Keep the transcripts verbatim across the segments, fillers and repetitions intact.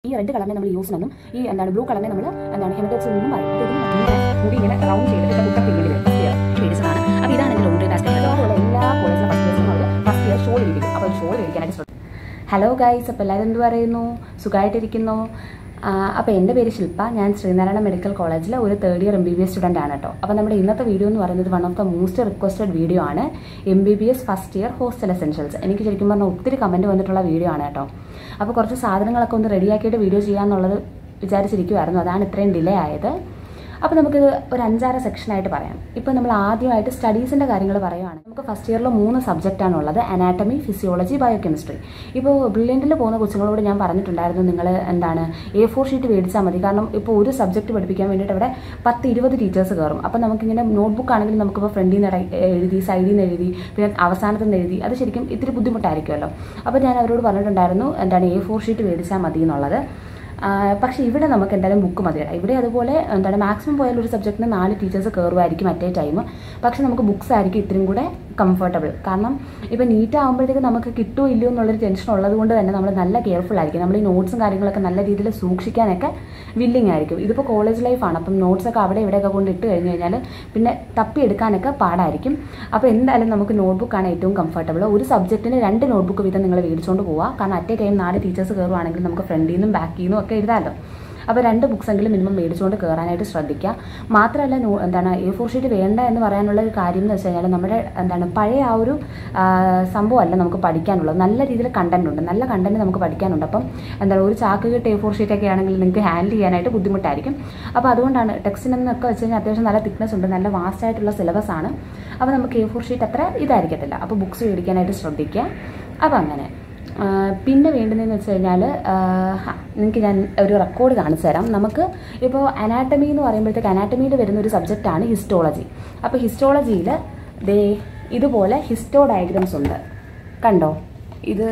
ഈ റെഡ് കളറിനെ നമ്മൾ യൂസ് എന്നും ഈ എന്താണ് ബ്ലൂ കളറിനെ നമ്മൾ എന്താണ് ഹെമറ്റോക്സിൽ നിന്നും പറയും. അപ്പോൾ ഇതിന് മുടി ഇങ്ങനെ റൗണ്ട് ചെയ്തിട്ട് ബുക്കൊക്കെ ഇങ്ങനെ വരും. ഫസ്റ്റ് ഇയർ മേടിച്ചതാണ്. അപ്പോൾ ഇതാണ് എൻ്റെ ലോണ്ടറി ബാസ്ക്കറ്റ്. അതുപോലെ എല്ലാ കോളേജിലെ ഫസ്റ്റ് ഇയേഴ്സിനും അവർ ഫസ്റ്റ് ഇയർ ഷോൾ ഇരിക്കും. അപ്പോൾ ഷോൾ ഇരിക്കാനായിട്ട് ശ്രദ്ധിക്കും. ഹലോ ഗൈസ്, അപ്പോൾ എല്ലാവരും എന്ത് പറയുന്നു? സുഖമായിട്ടിരിക്കുന്നു? അപ്പോൾ എൻ്റെ പേര് ശില്പ. ഞാൻ ശ്രീനാരായണ മെഡിക്കൽ കോളേജിലെ ഒരു third year M B B S student ആണ് കേട്ടോ. അപ്പോൾ നമ്മുടെ ഇന്നത്തെ വീഡിയോ എന്ന് പറയുന്നത് one of the most requested video ആണ്. M B B S first year hostel essentials. എനിക്ക് ശരിക്കും പറഞ്ഞാൽ ഒത്തിരി കമൻറ്റ് വന്നിട്ടുള്ള വീഡിയോ ആണ് കേട്ടോ. അപ്പോൾ കുറച്ച് സാധനങ്ങളൊക്കെ ഒന്ന് റെഡിയാക്കിയിട്ട് വീഡിയോ ചെയ്യാമെന്നുള്ളത് വിചാരിച്ചിരിക്കുമായിരുന്നു. അതാണ് ഇത്രയും ഡിലേ ആയത്. അപ്പോൾ നമുക്ക് ഒരു അഞ്ചാറ് സെക്ഷനായിട്ട് പറയാം. ഇപ്പോൾ നമ്മൾ ആദ്യമായിട്ട് സ്റ്റഡീസിൻ്റെ കാര്യങ്ങൾ പറയുകയാണ്. നമുക്ക് ഫസ്റ്റ് ഇയറിൽ മൂന്ന് സബ്ജക്റ്റാണുള്ളത്: അനാറ്റമി, ഫിസിയോളജി, ബയോകെമിസ്ട്രി. ഇപ്പോൾ ബ്രില്യൻറ്റിൽ പോകുന്ന കൊച്ചുങ്ങളോട് ഞാൻ പറഞ്ഞിട്ടുണ്ടായിരുന്നു, നിങ്ങൾ എന്താണ് എ ഫോർ ഷീറ്റ് മേടിച്ചാൽ മതി. കാരണം ഇപ്പോൾ ഒരു സബ്ജക്റ്റ് പഠിപ്പിക്കാൻ വേണ്ടിയിട്ട് അവിടെ പത്ത് ഇരുപത് ടീച്ചേഴ്സ് കയറും. അപ്പോൾ നമുക്കിങ്ങനെ നോട്ട്ബുക്ക് ആണെങ്കിലും നമുക്കിപ്പോൾ ഫ്രണ്ടിൽ നിന്ന് എഴുതി, സൈഡിൽ നിന്ന് എഴുതി, പിന്നെ അവസാനത്തിൽ നിന്ന് എഴുതി, അത് ശരിക്കും ഇത്തിരി ബുദ്ധിമുട്ടായിരിക്കുമല്ലോ. അപ്പോൾ ഞാൻ അവരോട് പറഞ്ഞിട്ടുണ്ടായിരുന്നു എന്താണ് എ ഫോർ ഷീറ്റ് മേടിച്ചാൽ മതി എന്നുള്ളത്. പക്ഷേ ഇവിടെ നമുക്ക് എന്തായാലും ബുക്ക് മതിയല്ല. ഇവിടെ അതുപോലെ എന്താണ് മാക്സിമം പോയാൽ ഒരു സബ്ജക്റ്റിന് നാല് ടീച്ചേഴ്സ് കയറുമായിരിക്കും അറ്റേ ടൈം. പക്ഷേ നമുക്ക് ബുക്സ് ആയിരിക്കും ഇത്രയും കൂടെ കംഫർട്ടബിൾ. കാരണം ഇപ്പോൾ നീറ്റ് ആകുമ്പോഴത്തേക്ക് നമുക്ക് കിട്ടുമോ ഇല്ലയോ എന്നുള്ളൊരു ടെൻഷൻ ഉള്ളത് കൊണ്ട് തന്നെ നമ്മൾ നല്ല കെയർഫുൾ ആയിരിക്കും. നമ്മൾ ഈ നോട്ട്സും കാര്യങ്ങളൊക്കെ നല്ല രീതിയിൽ സൂക്ഷിക്കാനൊക്കെ വില്ലിങ് ആയിരിക്കും. ഇതിപ്പോൾ കോളേജ് ലൈഫാണ്. അപ്പം നോട്ട്സൊക്കെ അവിടെ ഇവിടെയൊക്കെ കൊണ്ട് ഇട്ട് കഴിഞ്ഞ് കഴിഞ്ഞാൽ പിന്നെ തപ്പിയെടുക്കാനൊക്കെ പാടായിരിക്കും. അപ്പോൾ എന്തായാലും നമുക്ക് നോട്ട്ബുക്കാണ് ഏറ്റവും കംഫർട്ടബിൾ. ഒരു സബ്ജക്റ്റിന് രണ്ട് നോട്ട്ബുക്ക് വീതം നിങ്ങൾ മേടിച്ചുകൊണ്ട് പോവുക. കാരണം അറ്റേ ടൈം നാല് ടീച്ചേഴ്സ് കയറുവാണെങ്കിൽ നമുക്ക് ഫ്രണ്ടിൽ നിന്നും ബാക്കിൽ നിന്നും ഒക്കെ എഴുതാമല്ലോ. അപ്പോൾ രണ്ട് ബുക്സ് എങ്കിലും മിനിമം മേടിച്ചുകൊണ്ട് കയറാനായിട്ട് ശ്രദ്ധിക്കുക. മാത്രമല്ല എന്താണ് എ ഫോർ ഷീറ്റ് വേണ്ട എന്ന് പറയാനുള്ള ഒരു കാര്യം എന്ന് വെച്ച് കഴിഞ്ഞാൽ നമ്മുടെ എന്താണ് പഴയ ആ ഒരു സംഭവമല്ല നമുക്ക് പഠിക്കാനുള്ളത്. നല്ല രീതിയിൽ കണ്ടന്റ് ഉണ്ട്, നല്ല കണ്ടന്റ് നമുക്ക് പഠിക്കാനുണ്ട്. അപ്പം എന്താണ് ഒരു ചാക്ക് കിട്ട് എ ഫോർ ഷീറ്റൊക്കെ ആണെങ്കിൽ നിങ്ങൾക്ക് ഹാൻഡിൽ ചെയ്യാനായിട്ട് ബുദ്ധിമുട്ടായിരിക്കും. അപ്പോൾ അതുകൊണ്ടാണ് ടെക്സ്റ്റിനൊക്കെ വെച്ച് കഴിഞ്ഞാൽ അത്യാവശ്യം നല്ല തിക്നെസ് ഉണ്ട്, നല്ല വാസ്റ്റ് ആയിട്ടുള്ള സിലബസ് ആണ്. അപ്പോൾ നമുക്ക് എ ഫോർ ഷീറ്റ് അത്ര ഇതായിരിക്കത്തില്ല. അപ്പോൾ ബുക്സ് മേടിക്കാനായിട്ട് ശ്രദ്ധിക്കുക. അപ്പോൾ അങ്ങനെ പിന്നെ വേണ്ടുന്നതെന്ന് വെച്ച് കഴിഞ്ഞാൽ നിങ്ങൾക്ക് ഞാൻ ഒരു റെക്കോർഡ് കാണിച്ചു തരാം. നമുക്ക് ഇപ്പോൾ അനാറ്റമി എന്ന് പറയുമ്പോഴത്തേക്ക് അനാറ്റമിയിൽ വരുന്ന ഒരു സബ്ജക്റ്റാണ് ഹിസ്റ്റോളജി. അപ്പോൾ ഹിസ്റ്റോളജിയിൽ ദേ ഇതുപോലെ ഹിസ്റ്റോ ഡയഗ്രാംസ് ഉണ്ട്, കണ്ടോ? ഇത്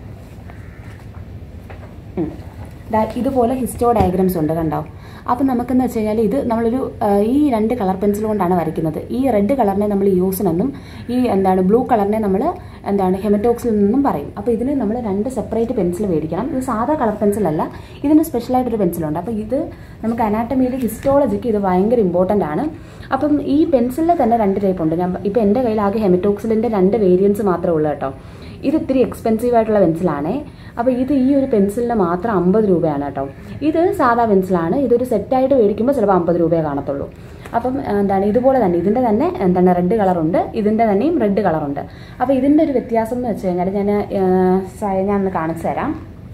ഇതുപോലെ ഹിസ്റ്റോ ഡയഗ്രാംസ് ഉണ്ട്, കണ്ടോ? അപ്പം നമുക്കെന്ന് വെച്ച് കഴിഞ്ഞാൽ ഇത് നമ്മളൊരു ഈ രണ്ട് കളർ പെൻസിൽ കൊണ്ടാണ് വരയ്ക്കുന്നത്. ഈ റെഡ് കളറിനെ നമ്മൾ യൂസിനെന്നും ഈ എന്താണ് ബ്ലൂ കളറിനെ നമ്മൾ എന്താണ് ഹെമറ്റോക്സിൽ നിന്നും പറയും. അപ്പോൾ ഇതിന് നമ്മൾ രണ്ട് സെപ്പറേറ്റ് പെൻസിൽ മേടിക്കണം. ഇത് സാധാ കളർ പെൻസിലല്ല, ഇതിന് സ്പെഷ്യലായിട്ടൊരു പെൻസിലുണ്ട്. അപ്പോൾ ഇത് നമുക്ക് അനാറ്റമിയിൽ ഹിസ്റ്റോളജിക്ക് ഇത് ഭയങ്കര ഇമ്പോർട്ടൻ്റ് ആണ്. അപ്പം ഈ പെൻസിലിൽ തന്നെ രണ്ട് ടൈപ്പ് ഉണ്ട്. ഞാൻ ഇപ്പോൾ എൻ്റെ കയ്യിൽ ആകെ ഹെമറ്റോക്സിലിൻ്റെ രണ്ട് വേരിയൻസ് മാത്രമേ ഉള്ളൂ കേട്ടോ. ഇത് ഇത്തിരി എക്സ്പെൻസീവ് ആയിട്ടുള്ള പെൻസിലാണേ. അപ്പോൾ ഇത് ഈ ഒരു പെൻസിലിന് മാത്രം അമ്പത് രൂപയാണ് കേട്ടോ. ഇത് സാധാ പെൻസിലാണ്. ഇതൊരു സെറ്റായിട്ട് മേടിക്കുമ്പോൾ ചിലപ്പോൾ അമ്പത് രൂപയെ കാണത്തുള്ളൂ. അപ്പം എന്താണ് ഇതുപോലെ തന്നെ ഇതിൻ്റെ തന്നെ എന്താണ് റെഡ് കളറുണ്ട്, ഇതിൻ്റെ തന്നെയും റെഡ് കളറുണ്ട്. അപ്പോൾ ഇതിൻ്റെ ഒരു വ്യത്യാസം എന്ന് വെച്ച് കഴിഞ്ഞാൽ ഞാൻ ഞാൻ ഒന്ന് കാണിച്ചു തരാം.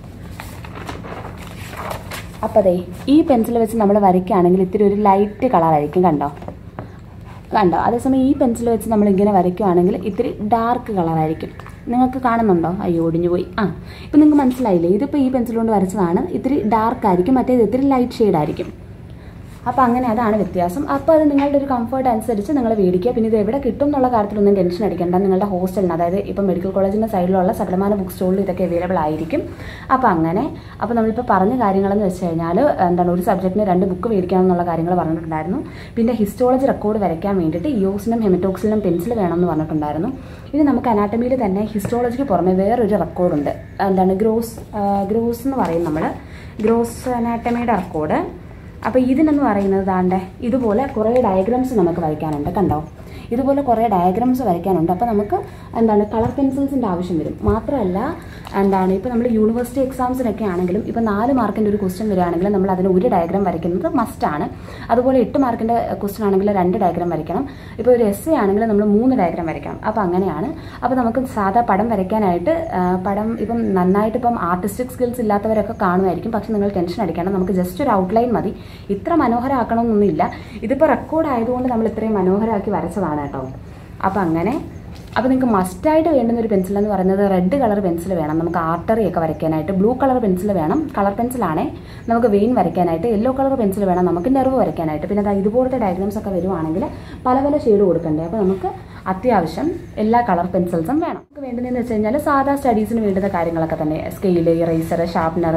അപ്പോൾ അതെ ഈ പെൻസിൽ വെച്ച് നമ്മൾ വരയ്ക്കുകയാണെങ്കിൽ ഇത്തിരി ഒരു ലൈറ്റ് കളറായിരിക്കും, കണ്ടോ കണ്ടോ അതേസമയം ഈ പെൻസിൽ വെച്ച് നമ്മളിങ്ങനെ വരയ്ക്കുകയാണെങ്കിൽ ഇത്തിരി ഡാർക്ക് കളറായിരിക്കും. നിങ്ങൾക്ക് കാണുന്നുണ്ടോ? അയ്യോ ഒടിഞ്ഞു പോയി. ആ ഇപ്പം നിങ്ങൾക്ക് മനസ്സിലായില്ലേ? ഇതിപ്പോൾ ഈ പെൻസിൽ കൊണ്ട് വരച്ചതാണ്. ഇത്തിരി ഡാർക്ക് ആയിരിക്കും, മറ്റേത് ഇത്തിരി ലൈറ്റ് ഷെയ്ഡായിരിക്കും. അപ്പോൾ അങ്ങനെ അതാണ് വ്യത്യാസം. അപ്പോൾ അത് നിങ്ങളുടെ ഒരു കംഫർട്ട് അനുസരിച്ച് നിങ്ങൾ മേടിക്കുക. പിന്നെ ഇത് എവിടെ കിട്ടും എന്നുള്ള കാര്യത്തിലൊന്നും ടെൻഷൻ അടിക്കേണ്ട. നിങ്ങളുടെ ഹോസ്റ്റലിന്, അതായത് ഇപ്പോൾ മെഡിക്കൽ കോളേജിൻ്റെ സൈഡിലുള്ള സകലമാന ബുക്ക് സ്റ്റോളിൽ ഇതൊക്കെ അവൈലബിൾ ആയിരിക്കും. അപ്പോൾ അങ്ങനെ അപ്പോൾ നമ്മളിപ്പോൾ പറഞ്ഞ കാര്യങ്ങളെന്ന് വെച്ച് കഴിഞ്ഞാൽ എന്താണ് ഒരു സബ്ജക്റ്റിന് രണ്ട് ബുക്ക് മേടിക്കണം എന്നുള്ള കാര്യങ്ങൾ പറഞ്ഞിട്ടുണ്ടായിരുന്നു. പിന്നെ ഹിസ്റ്റോളജി റെക്കോർഡ് വരയ്ക്കാൻ വേണ്ടിയിട്ട് ഇയോസിനും ഹെമറ്റോക്സിനും പെൻസിൽ വേണമെന്ന് പറഞ്ഞിട്ടുണ്ടായിരുന്നു. ഇനി നമുക്ക് അനാറ്റമിയിൽ തന്നെ ഹിസ്റ്റോളജിക്ക് പുറമെ വേറൊരു റെക്കോർഡുണ്ട്. എന്താണ് ഗ്രോസ് ഗ്രോസ് എന്ന് പറയും നമ്മൾ, ഗ്രോസ് അനാറ്റമിയുടെ റെക്കോർഡ്. അപ്പോൾ ഇതിനെന്ന് പറയുന്നത് ദാണ്ടെ ഇതുപോലെ കുറേ ഡയഗ്രാംസ് നമുക്ക് വരയ്ക്കാനുണ്ട്, കണ്ടോ? ഇതുപോലെ കുറേ ഡയഗ്രാംസ് വരയ്ക്കാനുണ്ട്. അപ്പോൾ നമുക്ക് എന്താണ് കളർ പെൻസിൽസിൻ്റെ ആവശ്യം വരും. മാത്രമല്ല എന്താണ് ഇപ്പോൾ നമ്മൾ യൂണിവേഴ്സിറ്റി എക്സാംസിനൊക്കെ ആണെങ്കിലും ഇപ്പോൾ നാല് മാർക്കിൻ്റെ ഒരു ക്വസ്റ്റ്യൻ വരികയാണെങ്കിൽ നമ്മൾ അതിന് ഒരു ഡയഗ്രാം വരയ്ക്കുന്നത് മസ്റ്റാണ്. അതുപോലെ എട്ട് മാർക്കിൻ്റെ ക്വസ്റ്റ്യൻ ആണെങ്കിൽ രണ്ട് ഡയഗ്രാം വരയ്ക്കണം. ഇപ്പോൾ ഒരു എസ് എ ആണെങ്കിൽ നമ്മൾ മൂന്ന് ഡയഗ്രാം വരയ്ക്കണം. അപ്പോൾ അങ്ങനെയാണ്. അപ്പോൾ നമുക്ക് സാധാ പടം വരയ്ക്കാനായിട്ട് പടം ഇപ്പം നന്നായിട്ട് ഇപ്പം ആർട്ടിസ്റ്റിക് സ്കിൽസ് ഇല്ലാത്തവരൊക്കെ കാണുമായിരിക്കും. പക്ഷെ നിങ്ങൾ ടെൻഷൻ അടിക്കണം, നമുക്ക് ജസ്റ്റ് ഒരു ഔട്ട്ലൈൻ മതി. ഇത്ര മനോഹരമാക്കണമെന്നൊന്നുമില്ല. ഇതിപ്പോൾ റെക്കോർഡ് ആയതുകൊണ്ട് നമ്മൾ ഇത്രയും മനോഹരമാക്കി വരച്ചതാണ് കേട്ടോ. അപ്പോൾ അങ്ങനെ അപ്പോൾ നിങ്ങൾക്ക് മസ്റ്റായിട്ട് വേണ്ടുന്ന ഒരു പെൻസിൽ എന്ന് പറയുന്നത് റെഡ് കളർ പെൻസിൽ വേണം. നമുക്ക് ആർട്ടറി ഒക്കെ വരയ്ക്കാനായിട്ട് ബ്ലൂ കളർ പെൻസിൽ വേണം. കളർ പെൻസിലാണേ നമുക്ക് വെയിൻ വരയ്ക്കാനായിട്ട്. യെല്ലോ കളർ പെൻസിൽ വേണം നമുക്ക് നെർവ് വരയ്ക്കാനായിട്ട്. പിന്നെ അതായത് ഇതുപോലത്തെ ഡയഗ്രാംസ് ഒക്കെ വരുവാണെങ്കിൽ പല പല ഷെയ്ഡ് കൊടുക്കണ്ടേ. അപ്പോൾ നമുക്ക് അത്യാവശ്യം എല്ലാ കളർ പെൻസിൽസും വേണം. നമുക്ക് വേണ്ടുന്നതെന്ന് വെച്ച് കഴിഞ്ഞാൽ സാധാ സ്റ്റഡീസിന് വേണ്ടുന്ന കാര്യങ്ങളൊക്കെ തന്നെ സ്കെയില്, ഇറേസർ, ഷാർപ്നർ,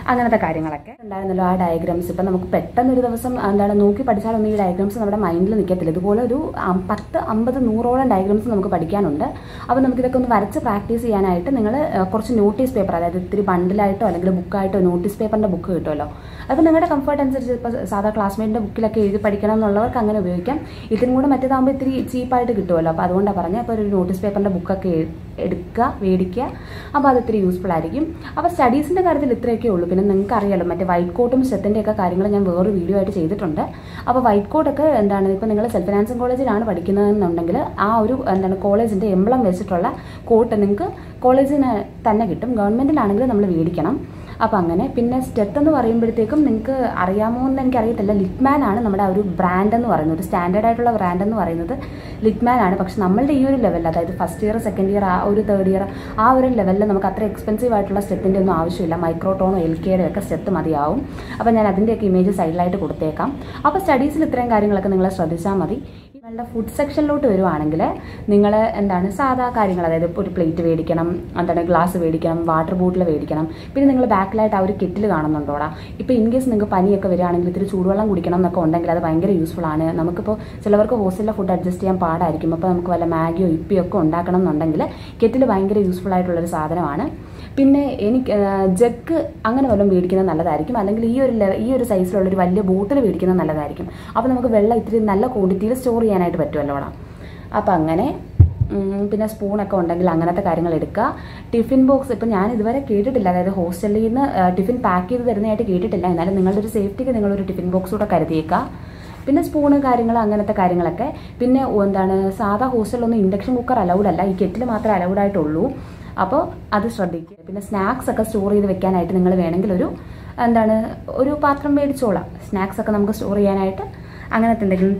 അങ്ങനത്തെ കാര്യങ്ങളൊക്കെ ഉണ്ടായിരുന്നല്ലോ. ആ ഡയഗ്രാംസ് ഇപ്പം നമുക്ക് പെട്ടെന്നൊരു ദിവസം എന്താണ് നോക്കി പഠിച്ചാലൊന്നും ഈ ഡയഗ്രാംസ് നമ്മുടെ മൈൻഡിൽ നിൽക്കത്തില്ല. ഇതുപോലെ ഒരു പത്ത് അമ്പത് നൂറോളം ഡയഗ്രാംസ് നമുക്ക് പഠിക്കാനുണ്ട്. അപ്പോൾ നമുക്കിതൊക്കെ ഒന്ന് വരച്ച് പ്രാക്ടീസ് ചെയ്യാനായിട്ട് നിങ്ങൾ കുറച്ച് നോട്ടീസ് പേപ്പർ, അതായത് ഇത്തിരി ബണ്ടിലായിട്ടോ അല്ലെങ്കിൽ ബുക്കായിട്ടോ നോട്ടീസ് പേപ്പറിൻ്റെ ബുക്ക് കിട്ടുമല്ലോ. അപ്പോൾ നിങ്ങളുടെ കംഫർട്ട് അനുസരിച്ച് ഇപ്പോൾ സാധാ ക്ലാസ്മേറ്റിൻ്റെ ബുക്കിലൊക്കെ എഴുതി പഠിക്കണം എന്നുള്ളവർക്ക് അങ്ങനെ ഉപയോഗിക്കാം. ഇതിനും കൂടെ മറ്റേതാകുമ്പോൾ ഇത്തിരി ചീപ്പായിട്ട് കിട്ടുമല്ലോ. അപ്പോൾ അതുകൊണ്ടാണ് പറഞ്ഞത്. അപ്പോൾ ഒരു നോട്ടീസ് പേപ്പറിൻ്റെ ബുക്കൊക്കെ എടുക്കുക, മേടിക്കുക. അപ്പോൾ അത് ഇത്തിരി യൂസ്ഫുൾ ആയിരിക്കും. അപ്പോൾ സ്റ്റഡീസിൻ്റെ കാര്യത്തിൽ ഇത്രയൊക്കെ ഉള്ളൂ. പിന്നെ നിങ്ങൾക്ക് അറിയാമല്ലോ മറ്റേ വൈറ്റ് കോട്ടും സെറ്റിൻ്റെയൊക്കെ കാര്യങ്ങൾ ഞാൻ വേറൊരു വീഡിയോ ആയിട്ട് ചെയ്തിട്ടുണ്ട്. അപ്പോൾ വൈറ്റ് കോട്ടൊക്കെ എന്താണ് ഇപ്പോൾ നിങ്ങൾ സെൽഫ് ഫിനാൻസിങ് കോളേജിലാണ് പഠിക്കുന്നതെന്നുണ്ടെങ്കിൽ ആ ഒരു എന്താണ് കോളേജിൻ്റെ എംബ്ലം വെച്ചിട്ടുള്ള കോട്ട് നിങ്ങൾക്ക് കോളേജിന് തന്നെ കിട്ടും. ഗവൺമെൻറ്റിലാണെങ്കിൽ നമ്മൾ മേടിക്കണം. അപ്പോൾ അങ്ങനെ പിന്നെ സ്റ്റെത്ത് എന്ന് പറയുമ്പോഴത്തേക്കും നിങ്ങൾക്ക് അറിയാമോ എന്ന് എനിക്കറിയത്തില്ല. ലിറ്റ്മാൻ ആണ് നമ്മുടെ ഒരു ബ്രാൻഡ് എന്ന് പറയുന്നത്, ഒരു സ്റ്റാൻഡേർഡ് ആയിട്ടുള്ള ബ്രാൻഡ് എന്ന് പറയുന്നത് ലിറ്റ്മാൻ ആണ്. പക്ഷെ നമ്മളുടെ ഈ ഒരു ലെവലിൽ, അതായത് ഫസ്റ്റ് ഇയർ സെക്കൻഡ് ഇയർ ആ ഒരു തേർഡ് ഇയർ ആ ഒരു ലെവലിൽ നമുക്ക് അത്ര എക്സ്പെൻസീവ് ആയിട്ടുള്ള സ്റ്റെത്തിൻ്റെ ഒന്നും ആവശ്യമില്ല. മൈക്രോടോണോ എൽ കെയുടെ ഒക്കെ സ്റ്റെത്ത് മതിയാവും. അപ്പോൾ ഞാൻ അതിൻ്റെയൊക്കെ ഇമേജ് സൈഡിലായിട്ട് കൊടുത്തേക്കാം. അപ്പോൾ സ്റ്റഡീസിൽ ഇത്രയും കാര്യങ്ങളൊക്കെ നിങ്ങൾ ശ്രദ്ധിച്ചാൽ മതി. നിങ്ങളുടെ ഫുഡ് സെക്ഷനിലോട്ട് വരുവാണെങ്കിൽ നിങ്ങൾ എന്താണ് സാധാ കാര്യങ്ങൾ, അതായത് ഒരു പ്ലേറ്റ് മേടിക്കണം, എന്താണ് ഗ്ലാസ് മേടിക്കണം, വാട്ടർ ബോട്ടിൽ മേടിക്കണം. പിന്നെ നിങ്ങൾ ബാക്കിലായിട്ട് ആ ഒരു കിറ്റിൽ കാണുന്നുണ്ടോടാ. ഇപ്പോൾ ഇൻ കേസ് നിങ്ങൾക്ക് പനിയൊക്കെ വരികയാണെങ്കിൽ ഇത്തിരി ചൂടുവെള്ളം കുടിക്കണം എന്നൊക്കെ ഉണ്ടെങ്കിൽ അത് ഭയങ്കര യൂസ്ഫുൾ ആണ്. നമുക്കിപ്പോൾ ചിലവർക്ക് ഹോസ്റ്റലിലെ ഫുഡ് അഡ്ജസ്റ്റ് ചെയ്യാൻ പാടായിരിക്കും. അപ്പോൾ നമുക്ക് വല്ല മാഗിയോ ഇപ്പിയോ ഒക്കെ ഉണ്ടാക്കണം എന്നുണ്ടെങ്കിൽ കെറ്റിൽ ഭയങ്കര യൂസ്ഫുൾ ആയിട്ടുള്ളൊരു സാധനമാണ്. പിന്നെ എനിക്ക് ജഗ് അങ്ങനെ വല്ലതും മേടിക്കുന്നത് നല്ലതായിരിക്കും. അല്ലെങ്കിൽ ഈ ഒരു ഈ ഒരു സൈസിലുള്ളൊരു വലിയ ബോട്ടിൽ മേടിക്കുന്നത് നല്ലതായിരിക്കും. അപ്പോൾ നമുക്ക് വെള്ളം ഇത്തിരി നല്ല ക്വാണ്ടിറ്റിയിൽ സ്റ്റോർ ചെയ്യാനായിട്ട് പറ്റുമല്ലോ അവിടെ. അപ്പോൾ അങ്ങനെ പിന്നെ സ്പൂണൊക്കെ ഉണ്ടെങ്കിൽ അങ്ങനത്തെ കാര്യങ്ങൾ എടുക്കുക. ടിഫിൻ ബോക്സ് ഇപ്പം ഞാൻ ഇതുവരെ കേട്ടിട്ടില്ല, അതായത് ഹോസ്റ്റലിൽ നിന്ന് ടിഫിൻ പാക്ക് ചെയ്ത് തരുന്നതായിട്ട് കേട്ടിട്ടില്ല. എന്നാലും നിങ്ങളുടെ ഒരു സേഫ്റ്റിക്ക് നിങ്ങളൊരു ടിഫിൻ ബോക്സ് കൂടെ കരുതിയേക്കുക. പിന്നെ സ്പൂണ് കാര്യങ്ങൾ അങ്ങനത്തെ കാര്യങ്ങളൊക്കെ. പിന്നെ എന്താണ് സാധാ ഹോസ്റ്റലിലൊന്നും ഇൻഡക്ഷൻ കുക്കർ അലൗഡ് അല്ല, ഈ കെറ്റിൽ മാത്രമേ അലൗഡ് ആയിട്ടുള്ളൂ. അപ്പോൾ അത് ശ്രദ്ധിക്കുക. പിന്നെ സ്നാക്സ് ഒക്കെ സ്റ്റോർ ചെയ്ത് വെക്കാനായിട്ട് നിങ്ങൾ വേണമെങ്കിൽ ഒരു എന്താണ് ഒരു പാത്രം മേടിച്ചോളാം. സ്നാക്സ് ഒക്കെ നമുക്ക് സ്റ്റോർ ചെയ്യാനായിട്ട് അങ്ങനത്തെ എന്തെങ്കിലും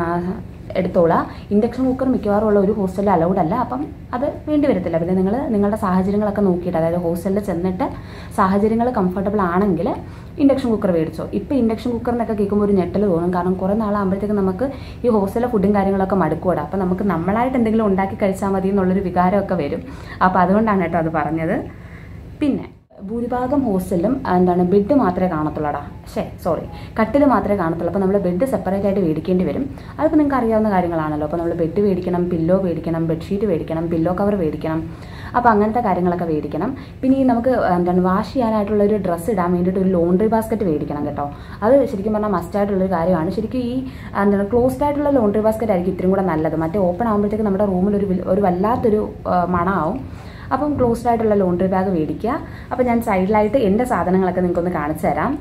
എടുത്തോളാം. ഇൻഡക്ഷൻ കുക്കർ മിക്കവാറും ഉള്ള ഒരു ഹോസ്റ്റലിൽ അലൗഡ് അല്ല. അപ്പം അത് വേണ്ടി വരത്തില്ല. പിന്നെ നിങ്ങൾ നിങ്ങളുടെ സാഹചര്യങ്ങളൊക്കെ നോക്കിയിട്ട്, അതായത് ഹോസ്റ്റലിൽ ചെന്നിട്ട് സാഹചര്യങ്ങൾ കംഫർട്ടബിൾ ആണെങ്കിൽ ഇൻഡക്ഷൻ കുക്കർ മേടിച്ചോ. ഇപ്പോൾ ഇൻഡക്ഷൻ കുക്കറിനൊക്കെ കേൾക്കുമ്പോൾ ഒരു ഞെട്ടൽ തോന്നും. കാരണം കുറേ നാളാകുമ്പോഴത്തേക്ക് നമുക്ക് ഈ ഹോസ്റ്റലിലെ ഫുഡും കാര്യങ്ങളൊക്കെ മടുക്കൂടാ. അപ്പോൾ നമുക്ക് നമ്മളായിട്ട് എന്തെങ്കിലും ഉണ്ടാക്കി കഴിച്ചാൽ മതി എന്നുള്ളൊരു വികാരമൊക്കെ വരും. അപ്പോൾ അതുകൊണ്ടാണ് കേട്ടോ അത് പറഞ്ഞത്. പിന്നെ ഭൂരിഭാഗം ഹോസ്റ്റലിലും എന്താണ് ബെഡ് മാത്രമേ കാണത്തുള്ളൂടാ. ശേ സോറി കട്ടിൽ മാത്രമേ കാണത്തുള്ളൂ. അപ്പോൾ നമ്മൾ ബെഡ് സെപ്പറേറ്റ് ആയിട്ട് മേടിക്കേണ്ടി വരും. അതിപ്പോൾ നിങ്ങൾക്ക് അറിയാവുന്ന കാര്യങ്ങളാണല്ലോ. അപ്പോൾ നമ്മൾ ബെഡ് മേടിക്കണം, പില്ലോ മേടിക്കണം, ബെഡ്ഷീറ്റ് മേടിക്കണം, പില്ലോ കവർ മേടിക്കണം. അപ്പോൾ അങ്ങനത്തെ കാര്യങ്ങളൊക്കെ മേടിക്കണം. പിന്നെ ഈ നമുക്ക് എന്താണ് വാഷ് ചെയ്യാനായിട്ടുള്ളൊരു ഡ്രസ്സ് ഇടാൻ വേണ്ടിയിട്ട് ഒരു ലോണ്ട്രി ബാസ്ക്കറ്റ് മേടിക്കണം കേട്ടോ. അത് ശരിക്കും പറഞ്ഞാൽ മസ്റ്റായിട്ടുള്ളൊരു കാര്യമാണ്. ശരിക്കും ഈ എന്താണ് ക്ലോസ്ഡ് ആയിട്ടുള്ള ലോണ്ട്രി ബാസ്ക്കറ്റ് ആയിരിക്കും ഇത്രയും കൂടെ നല്ലത്. മറ്റേ ഓപ്പൺ ആകുമ്പോഴത്തേക്ക് നമ്മുടെ റൂമിൽ ഒരു ഒരു വല്ലാത്തൊരു മണമാവും. അപ്പം ക്ലോസ്ഡ് ആയിട്ടുള്ള ലോണ്ട്രി ബാഗ് മേടിക്കുക. അപ്പോൾ ഞാൻ സൈഡിലായിട്ട് എൻ്റെ സാധനങ്ങളൊക്കെ നിങ്ങൾക്കൊന്ന് കാണിച്ചു തരാം.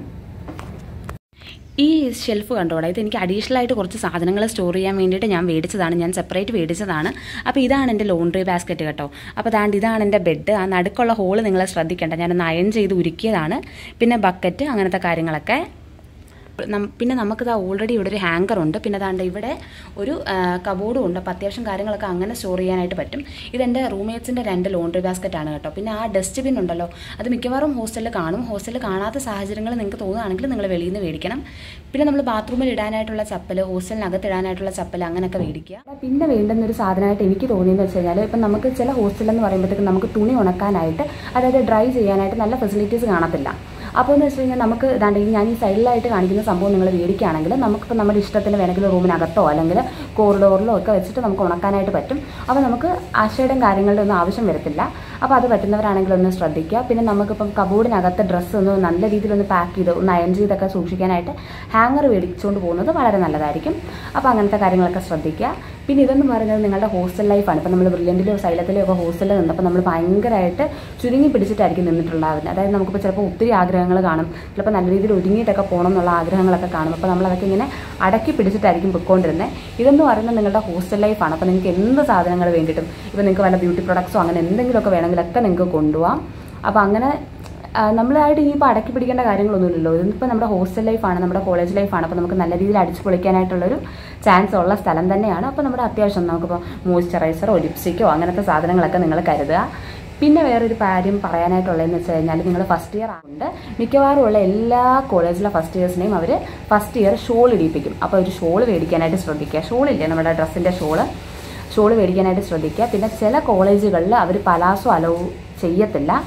ഈ ഷെൽഫ് കണ്ടോടാ, ഇത് എനിക്ക് അഡീഷണൽ ആയിട്ട് കുറച്ച് സാധനങ്ങൾ സ്റ്റോർ ചെയ്യാൻ വേണ്ടിയിട്ട് ഞാൻ മേടിച്ചതാണ്. ഞാൻ സെപ്പറേറ്റ് മേടിച്ചതാണ്. അപ്പോൾ ഇതാണ് എൻ്റെ ലോണ്ട്രി ബാസ്ക്കറ്റ് കേട്ടോ. അപ്പോൾ അതാണ്ട് ഇതാണ് എൻ്റെ ബെഡ്. ആ നടുക്കുള്ള ഹോള് നിങ്ങൾ ശ്രദ്ധിക്കേണ്ട, ഞാനൊന്ന് അയൺ ചെയ്ത് ഉരുക്കിയതാണ്. പിന്നെ ബക്കറ്റ് അങ്ങനത്തെ കാര്യങ്ങളൊക്കെ. പിന്നെ നമുക്കിത് ഓൾറെഡി ഇവിടെ ഒരു ഹാങ്കർ ഉണ്ട്. പിന്നെ അതാണ്ട് ഇവിടെ ഒരു കബോർഡും ഉണ്ട്. അപ്പോൾ അത്യാവശ്യം കാര്യങ്ങളൊക്കെ അങ്ങനെ സ്റ്റോർ ചെയ്യാനായിട്ട് പറ്റും. ഇതെൻ്റെ റൂംമേറ്റ്സിൻ്റെ രണ്ട് ലോണ്ട്രി ബാസ്ക്കറ്റാണ് കേട്ടോ. പിന്നെ ആ ഡസ്റ്റ്ബിൻ ഉണ്ടല്ലോ, അത് മിക്കവാറും ഹോസ്റ്റലിൽ കാണും. ഹോസ്റ്റലിൽ കാണാത്ത സാഹചര്യങ്ങൾ നിങ്ങൾക്ക് തോന്നുകയാണെങ്കിൽ നിങ്ങൾ വെളിയിൽ നിന്ന് മേടിക്കണം. പിന്നെ നമ്മൾ ബാത്റൂമിൽ ഇടാനായിട്ടുള്ള ചപ്പൽ, ഹോസ്റ്റലിനകത്ത് ഇടാനായിട്ടുള്ള ചപ്പൽ അങ്ങനെയൊക്കെ മേടിക്കുക. പിന്നെ വേണ്ടുന്നൊരു സാധനമായിട്ട് എനിക്ക് തോന്നിയെന്ന് വെച്ച് കഴിഞ്ഞാൽ, ഇപ്പം നമുക്ക് ചില ഹോസ്റ്റലെന്ന് പറയുമ്പോഴത്തേക്കും നമുക്ക് തുണി ഉണക്കാനായിട്ട്, അതായത് ഡ്രൈ ചെയ്യാനായിട്ട് നല്ല ഫെസിലിറ്റീസ് കാണത്തില്ല. അപ്പോൾ എന്ന് വെച്ച് കഴിഞ്ഞാൽ നമുക്ക് ഇതാണ്ട് ഞാൻ ഈ സൈഡിലായിട്ട് കാണിക്കുന്ന സംഭവം നിങ്ങൾ മേടിക്കുകയാണെങ്കിൽ നമുക്കിപ്പോൾ നമ്മുടെ ഇഷ്ടത്തിന് വേണമെങ്കിൽ റൂമിനകത്തോ അല്ലെങ്കിൽ കോറിഡോറിലോ ഒക്കെ വെച്ചിട്ട് നമുക്ക് ഉണക്കാനായിട്ട് പറ്റും. അപ്പോൾ നമുക്ക് ആശയുടെയും കാര്യങ്ങളുടെ ഒന്നും ആവശ്യം വരത്തില്ല. അപ്പോൾ അത് പറ്റുന്നവരാണെങ്കിൽ ഒന്ന് ശ്രദ്ധിക്കുക. പിന്നെ നമുക്കിപ്പം കബോർഡിനകത്ത് ഡ്രസ്സ് ഒന്ന് നല്ല രീതിയിലൊന്ന് പാക്ക് ചെയ്ത് ഒന്ന് അയൺ ചെയ്തൊക്കെ സൂക്ഷിക്കാനായിട്ട് ഹാങ്ങർ മേടിച്ചുകൊണ്ട് പോകുന്നത് വളരെ നല്ലതായിരിക്കും. അപ്പോൾ അങ്ങനത്തെ കാര്യങ്ങളൊക്കെ ശ്രദ്ധിക്കുക. പിന്നെ ഇതെന്ന് പറയുന്നത് നിങ്ങളുടെ ഹോസ്റ്റൽ ലൈഫാണ്. ഇപ്പോൾ നമ്മൾ ബ്രില്യൻറ്റിലോ സൈലത്തിലോ ഒക്കെ ഹോസ്റ്റലിൽ നിന്നപ്പോൾ നമ്മൾ ഭയങ്കരമായിട്ട് ചുരുങ്ങി പിടിച്ചിട്ടായിരിക്കും നിന്നിട്ടുണ്ടാവുന്നത്. അതായത് നമുക്കിപ്പോൾ ചിലപ്പോൾ ഒത്തിരി ആഗ്രഹങ്ങൾ കാണും, ചിലപ്പോൾ നല്ല രീതിയിൽ ഒരുങ്ങിയിട്ടൊക്കെ പോകണം എന്നുള്ള ആഗ്രഹങ്ങളൊക്കെ കാണും. അപ്പോൾ നമ്മളതൊക്കെ ഇങ്ങനെ അടക്കി പിടിച്ചിട്ടായിരിക്കും പൊയ്ക്കൊണ്ടിരുന്നത്. ഇതെന്ന് പറയുന്നത് നിങ്ങളുടെ ഹോസ്റ്റൽ ലൈഫാണ്. അപ്പോൾ നിങ്ങൾക്ക് എന്ത് സാധനങ്ങൾ വേണ്ടിയിട്ടും, ഇപ്പോൾ നിങ്ങൾക്ക് വല്ല ബ്യൂട്ടി പ്രൊഡക്ട്സോ അങ്ങനെ എന്തെങ്കിലുമൊക്കെ വേണമെങ്കിലൊക്കെ നിങ്ങൾക്ക് കൊണ്ടുപോകാം. അപ്പോൾ അങ്ങനെ നമ്മളായിട്ട് ഇനിയിപ്പോൾ അടക്കി പിടിക്കേണ്ട കാര്യങ്ങളൊന്നുമില്ലല്ലോ. ഇതിപ്പോൾ നമ്മുടെ ഹോസ്റ്റൽ ലൈഫാണ്, നമ്മുടെ കോളേജ് ലൈഫാണ്. അപ്പോൾ നമുക്ക് നല്ല രീതിയിൽ അടിച്ചു പൊളിക്കാനായിട്ടുള്ളൊരു ചാൻസ് ഉള്ള സ്ഥലം തന്നെയാണ്. അപ്പോൾ നമ്മുടെ അത്യാവശ്യം നമുക്കിപ്പോൾ മോയ്സ്ചറൈസറോ ലിപ്സ്റ്റിക്കോ അങ്ങനത്തെ സാധനങ്ങളൊക്കെ നിങ്ങൾ കരുതുക. പിന്നെ വേറൊരു കാര്യം പറയാനായിട്ടുള്ളതെന്ന് വെച്ച് കഴിഞ്ഞാൽ, നിങ്ങൾ ഫസ്റ്റ് ഇയർ ആകുന്നുണ്ട് മിക്കവാറും ഉള്ള എല്ലാ കോളേജിലെ ഫസ്റ്റ് ഇയേഴ്സിനെയും അവർ ഫസ്റ്റ് ഇയർ ഷോൾ ഇടിപ്പിക്കും. അപ്പോൾ ഒരു ഷോൾ മേടിക്കാനായിട്ട് ശ്രദ്ധിക്കുക. ഷോളില്ലേ നമ്മുടെ ഡ്രസ്സിൻ്റെ ഷോള് ഷോൾ മേടിക്കാനായിട്ട് ശ്രദ്ധിക്കുക. പിന്നെ ചില കോളേജുകളിൽ അവർ പലാസോ അലോ ചെയ്യത്തില്ല.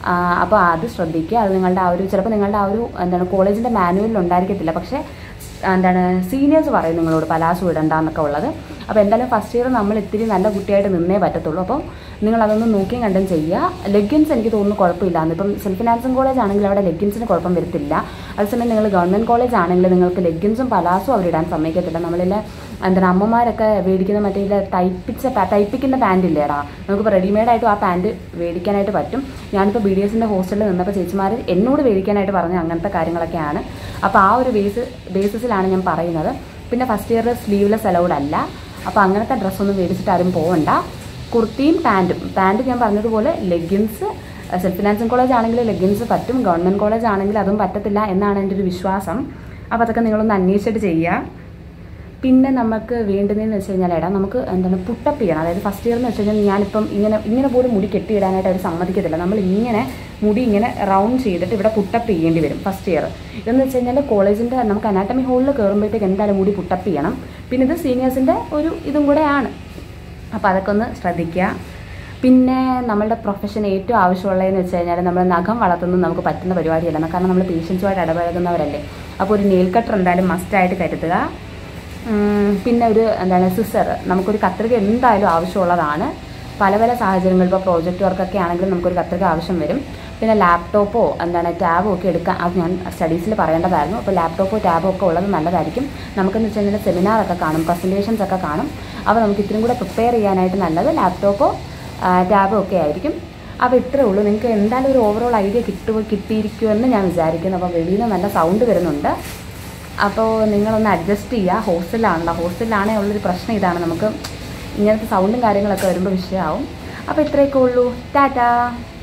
അപ്പോൾ അത് ശ്രദ്ധിക്കുക. അത് നിങ്ങളുടെ ആ ഒരു ചിലപ്പോൾ നിങ്ങളുടെ ആ ഒരു എന്താണ് കോളേജിൻ്റെ മാനുവലിൽ ഉണ്ടായിരിക്കത്തില്ല, പക്ഷേ എന്താണ് സീനിയേഴ്സ് പറയും നിങ്ങളോട് പലാസോ ഇടണ്ടെന്നൊക്കെ ഉള്ളത്. അപ്പോൾ എന്തായാലും ഫസ്റ്റ് ഇയർ നമ്മൾ ഇത്തിരി നല്ല കുട്ടിയായിട്ട് നിന്നേ പറ്റത്തുള്ളൂ. അപ്പോൾ നിങ്ങളതൊന്ന് നോക്കിയും കണ്ടും ചെയ്യുക. ലെഗിൻസ് എനിക്ക് തോന്നുന്നു കുഴപ്പമില്ലാന്ന്. ഇപ്പം സെൽഫ് ഫിനാൻസിങ് കോളേജ് ആണെങ്കിൽ അവിടെ ലെഗിൻസിന് കുഴപ്പം വരത്തില്ല. അതേസമയം നിങ്ങൾ ഗവൺമെൻറ് കോളേജ് ആണെങ്കിൽ നിങ്ങൾക്ക് ലെഗിൻസും പലാസോ അവരിടാൻ സമ്മതിക്കത്തില്ല. നമ്മളിൽ എന്താണ് അമ്മമാരൊക്കെ മേടിക്കുന്ന മറ്റേ തയ്പ്പിച്ച തയ്പ്പിക്കുന്ന പാൻറ് ഇല്ലേടാ, നമുക്കിപ്പോൾ റെഡിമെയ്ഡായിട്ടും ആ പാൻറ് മേടിക്കാനായിട്ട് പറ്റും. ഞാനിപ്പോൾ ബി ഡി എസിൻ്റെ ഹോസ്റ്റലിൽ നിന്നപ്പോൾ ചേച്ചിമാർ എന്നോട് മേടിക്കാനായിട്ട് പറഞ്ഞ അങ്ങനത്തെ കാര്യങ്ങളൊക്കെയാണ്. അപ്പോൾ ആ ഒരു ബേസ് ബേസിസിലാണ് ഞാൻ പറയുന്നത്. പിന്നെ ഫസ്റ്റ് ഇയർ സ്ലീവ്ലെസ് അലൗഡ് അല്ല. അപ്പോൾ അങ്ങനത്തെ ഡ്രസ്സൊന്നും മേടിച്ചിട്ട് ആരും പോകണ്ട. കുർത്തിയും പാൻറ്റും പാൻറ്റ് ഞാൻ പറഞ്ഞതുപോലെ ലെഗിൻസ് സെൽഫ് ഫിനാൻസിങ് കോളേജ് ആണെങ്കിൽ ലെഗിൻസ് പറ്റും, ഗവൺമെൻറ് കോളേജ് ആണെങ്കിൽ അതും പറ്റത്തില്ല എന്നാണ് എൻ്റെ ഒരു വിശ്വാസം. അപ്പോൾ അതൊക്കെ നിങ്ങളൊന്ന് അന്വേഷിച്ചിട്ട് ചെയ്യുക. പിന്നെ നമുക്ക് വേണ്ടുന്നതെന്ന് വെച്ച് കഴിഞ്ഞാൽ എടാ നമുക്ക് എന്താണ് പുട്ടപ്പ് ചെയ്യണം. അതായത് ഫസ്റ്റ് ഇയർ എന്ന് വെച്ച് കഴിഞ്ഞാൽ ഞാനിപ്പം ഇങ്ങനെ ഇങ്ങനെ പോലും മുടി കെട്ടിയിടാനായിട്ട് അവർ സമ്മതിക്കത്തില്ല. നമ്മൾ ഇങ്ങനെ മുടി ഇങ്ങനെ റൗണ്ട് ചെയ്തിട്ട് ഇവിടെ പുട്ടപ്പ് ചെയ്യേണ്ടി വരും ഫസ്റ്റ് ഇയർ. ഇതെന്ന് വെച്ച് കഴിഞ്ഞാൽ കോളേജിൻ്റെ നമുക്ക് അനാട്ടമി ഹോളിൽ കയറുമ്പോഴത്തേക്ക് എന്തായാലും മുടി പുട്ടപ്പ് ചെയ്യണം. പിന്നെ ഇത് സീനിയേഴ്സിൻ്റെ ഒരു ഇതും കൂടെയാണ്. അപ്പോൾ അതൊക്കെ ഒന്ന് ശ്രദ്ധിക്കുക. പിന്നെ നമ്മളുടെ പ്രൊഫഷൻ ഏറ്റവും ആവശ്യമുള്ളതെന്ന് വെച്ച് കഴിഞ്ഞാൽ നമ്മൾ നഖം വളർത്തുന്നത് നമുക്ക് പറ്റുന്ന പരിപാടിയല്ല. കാരണം നമ്മൾ പേഷ്യൻസുമായിട്ട് ഇടപഴകുന്നവരല്ലേ. അപ്പോൾ ഒരു നെയിൽ കട്ടർ എന്തായാലും മസ്റ്റായിട്ട് കരുതുക. പിന്നെ ഒരു എന്താണ് സിസർ, നമുക്കൊരു കത്രിക എന്തായാലും ആവശ്യമുള്ളതാണ്. പല പല സാഹചര്യങ്ങളിൽ ഇപ്പോൾ പ്രോജക്റ്റ് വർക്കൊക്കെ ആണെങ്കിലും നമുക്കൊരു കത്രിക ആവശ്യം വരും. പിന്നെ ലാപ്ടോപ്പോ എന്താണ് ടാബോ ഒക്കെ എടുക്കാൻ അത് ഞാൻ സ്റ്റഡീസിൽ പറയേണ്ടതായിരുന്നു. അപ്പോൾ ലാപ്ടോപ്പോ ടാബോ ഒക്കെ ഉള്ളത് നല്ലതായിരിക്കും. നമുക്കെന്ന് വെച്ച് കഴിഞ്ഞാൽ സെമിനാറൊക്കെ കാണും, പ്രസൻറ്റേഷൻസ് ഒക്കെ കാണും. അപ്പോൾ നമുക്ക് ഇത്രയും കൂടെ പ്രിപ്പയർ ചെയ്യാനായിട്ട് നല്ലത് ലാപ്ടോപ്പോ ടാബോ ഒക്കെ ആയിരിക്കും. അപ്പോൾ ഇത്രയേ ഉള്ളൂ. നിങ്ങൾക്ക് എന്തായാലും ഒരു ഓവറോൾ ഐഡിയ കിട്ടുമോ കിട്ടിയിരിക്കുമെന്ന് ഞാൻ വിചാരിക്കുന്നു. അപ്പോൾ വെളിയിൽ നിന്ന് നല്ല സൗണ്ട് വരുന്നുണ്ട്. അപ്പോൾ നിങ്ങളൊന്ന് അഡ്ജസ്റ്റ് ചെയ്യുക. ഹോസ്റ്റലിലാണല്ലോ, ഹോസ്റ്റലിലാണേ ഉള്ളൊരു പ്രശ്നം ഇതാണ്, നമുക്ക് ഇങ്ങനത്തെ സൗണ്ടും കാര്യങ്ങളൊക്കെ വരുമ്പോൾ വിഷയമാവും. അപ്പോൾ ഇത്രയൊക്കെ ഉള്ളൂ. ടാറ്റാ.